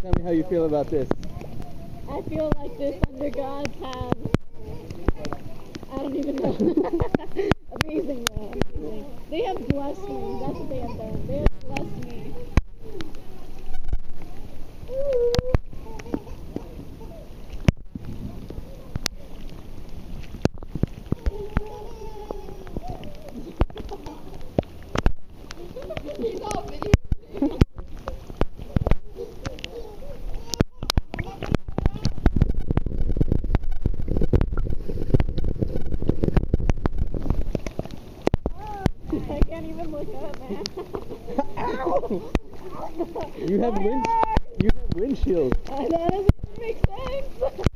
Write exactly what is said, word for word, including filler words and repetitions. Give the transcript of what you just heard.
Tell me how you feel about this. I feel like this under gods have, I don't even know. Amazing, man. Amazing. They have blessed me. That's what they have done. They have blessed me. He's all video. I can't even look up, man. Ow! You have wind. You have windshield. Uh, that doesn't even make sense.